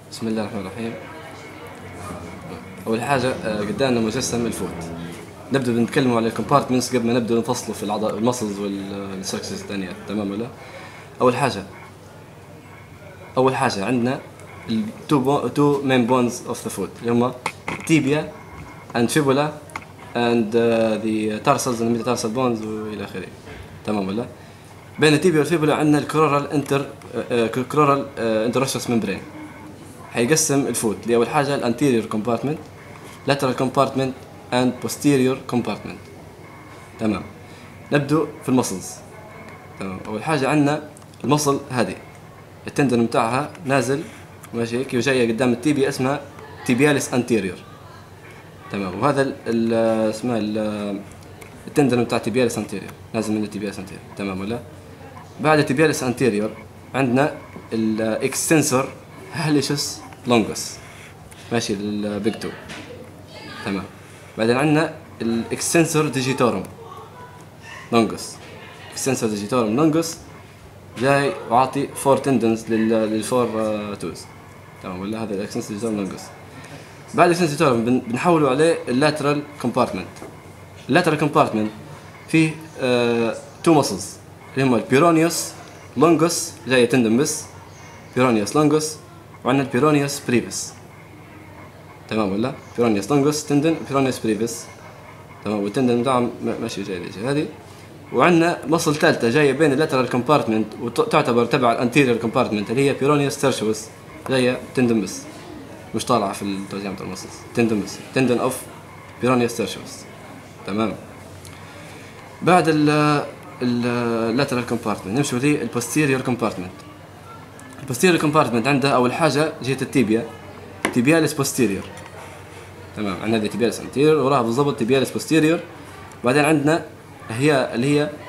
بسم الله الرحمن الرحيم. أول حاجة قدامنا مجسم الفوت. نبدأ بنتكلم على الكومبارتمنتس قبل ما نبدأ نفصله في المسلز والسكسس الثانية. تمام ولا؟ أول حاجة عندنا two main bones of the foot اللي هما tibia and fibula and the tarsals and metatarsal bones وإلى آخره. تمام ولا؟ بين التيبيا والفيبولا عندنا الكرورال انتروشس ممبرين. حيقسم الفوت لأول حاجة الانتيريور كومبارتمنت، lateral compartment and posterior compartment. تمام. نبدو في المسلز. تمام. أول حاجة عندنا المصل هذه التندن بتاعها نازل ماشي كيف جاية قدام التيبيا اسمها tibialis anterior. تمام. وهذا اسمه التندن بتاع tibialis anterior نازل من tibialis anterior. تمام ولا؟ بعد tibialis anterior عندنا الاكستنسور هاليشس لونجس ماشي البيج تو. تمام. بعدين عندنا الاكستنسور ديجيتورم لونجس. اكستنسور ديجيتورم لونجس جاي وعاطي 4 تندنز للفور توز. تمام ولا؟ هذا الاكستنسور ديجيتورم لونجس. بعد الاكستنسور ديجيتورم بنحولوا عليه اللاترال كومبارتمنت. اللاترال كومبارتمنت فيه تو مسلز اللي هم البيرونيوس لونجس جاي تندن بس بيرونيوس لونجس، وعندنا البيرونيوس بريفس. تمام ولا؟ بيرونيوس لونجس تندن بيرونيوس بريفس. تمام. والتندن بتاعهم ماشي جاي هذه. وعندنا مصل ثالثه جايه بين اللاترال كومبارتمنت وتعتبر تبع الانتيريور كومبارتمنت اللي هي بيرونيوس تيرشوس جايه تندن بس مش طالعه في التوزيع بتاع المصلز. تندن بس تندن اوف بيرونيوس تيرشوس. تمام. بعد اللاترال كومبارتمنت نمشي لي البوستيريور كومبارتمنت. البوستيريور كومبارتمنت عندها اول حاجه جهه التيبيا تيبياليس بوستيريور. تمام. عندنا هذه تيبياليس انتيريور وراها بالضبط تيبياليس بوستيريور. بعدين عندنا اللي هي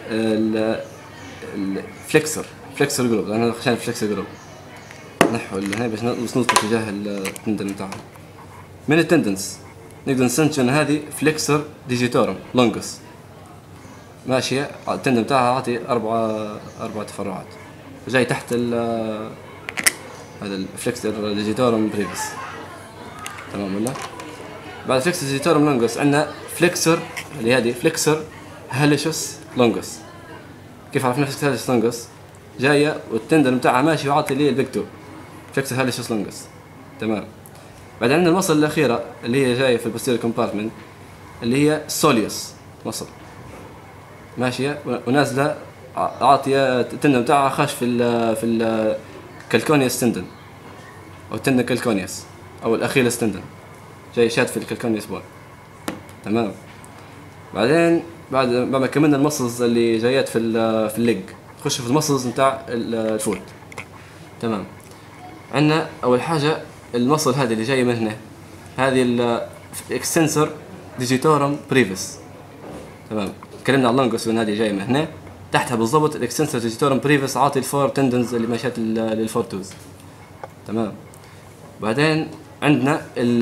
الفليكسر جروب. انا عشان الفليكسر جروب نحو هنا باش نوصل اتجاه التندن بتاعها. من التندنس نقدر نسنشن هذه فليكسر ديجيتورم لونجس ماشيه التندن بتاعها عاطي 4 تفرعات جاي تحت هذا الفليكسر ديجيتورم بريفس. تمام ولا؟ بعد فليكسر ديجيتورم لونجس عندنا فليكسر اللي هذه فليكسر هاليشوس لونجس. كيف عرفنا فليكسر هاليشوس لونجس؟ جايه والتندن بتاعها ماشي وعاطي لي البيكتو فليكسر هاليشوس لونجس. تمام. بعد عندنا المصل الاخيره اللي هي جايه في البوستيريور كومبارتمنت اللي هي سوليوس مصل ماشيه ونازله عاطيه التندن بتاعها خاش في الكالكونيوس تندن او تندن كالكونيوس او الاخيلس تندن جاي شاد في الكالكونيوس بون. تمام. بعدين بعد ما كملنا المسلز اللي جايات في الليج نخش في المسلز نتاع الفوت. تمام. عندنا اول حاجه المسل هذه اللي جايه من هنا هذه الاكستنسور ديجيتورم بريفس. تمام. تكلمنا عن اللونجس وان هذه جايه من هنا تحتها بالضبط الاكستنسور ديجيتورم بريفس عاطي الفور تندنز اللي ماشيات للفور توز. تمام. بعدين عندنا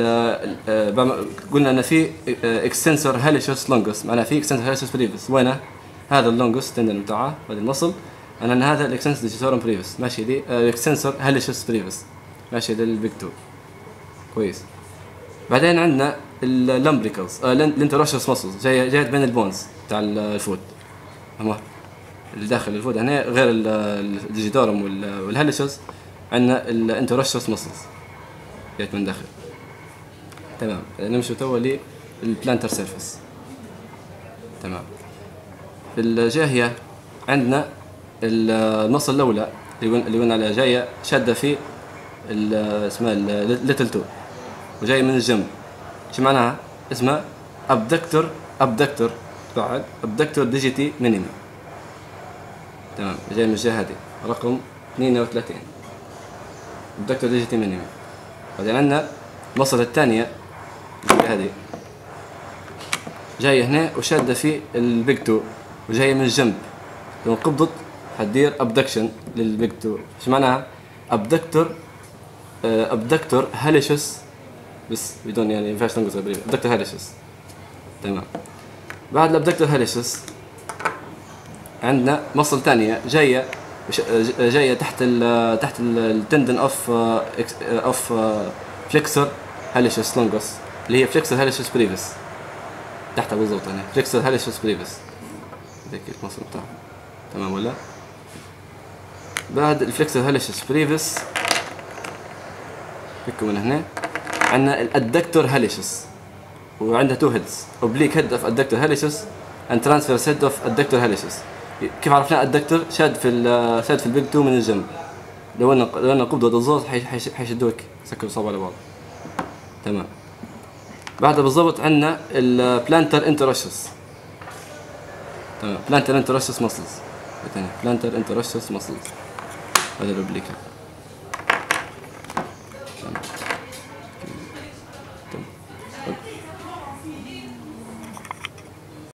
قلنا ان في اكستنسور هاليشوس لونجس معناها في اكستنسور هاليشوس بريفس. وينه؟ هذا اللونجس تندن بتاعه هذا المصل ان هذا الاكستنسور ديجيتورم بريفس ماشي دي الاكستنسور هاليشوس بريفس ماشي للبيج تو. كويس. بعدين عندنا اللامبريكلز الانتروشس ماسلز جايات بين البونز تاع الفوت هم اللي داخل الفوت هنا غير الديجيتورم والهاليشوس. عندنا الانتروشس ماسلز جايت من داخل. تمام. نمشي توا للبلانتر سيرفيس. تمام. في الجاهية عندنا المصل الأولى اللي قلنا عليها جاية شادة في اسمها الليتل تو وجاي من الجنب. شو معناها؟ اسمها ابدكتور بعد ابدكتور ديجيتي مينيمي. تمام. جاي من الجهة هذه رقم 32 ابدكتور ديجيتي مينيمي. بعدين عندنا المصل الثانية هذه جاية هنا وشادة في البيج تو وجاية من الجنب. لو قبضت حتدير ابدكشن للبيج تو. شو معناها؟ ابدكتور هاليشوس بس بدون يعني ينفعش تنقص قبل ابدكتور هاليشوس. تمام. بعد الابدكتور هاليشوس عندنا مصل ثانية جاية جايه تحت التندن اوف فليكسر هاليشس لونجوس، اللي هي فليكسر هاليشس بريفس، تحتها بالضبط يعني فليكسر هاليشس بريفس، هيك المصل بتاعها. تمام ولا؟ بعد الفليكسر هاليشس بريفس فكوا من هنا عندنا الادكتور هاليشس، وعندها تو هيدز، اوبليك هيد اوف ادكتور هاليشس اند ترانسفيرس هيد اوف ادكتور هاليشس. كيف عرفنا الادكتور؟ شاد في البيج تو من الجنب، لو ان قبضه الزوز حيشدوك سكروا صوب على بعض. تمام. بعدها بالضبط عندنا البلانتر انتروشس. تمام، بلانتر انتروشس ماسلز، بلانتر انتروشس ماسلز، هذا الاوبليك.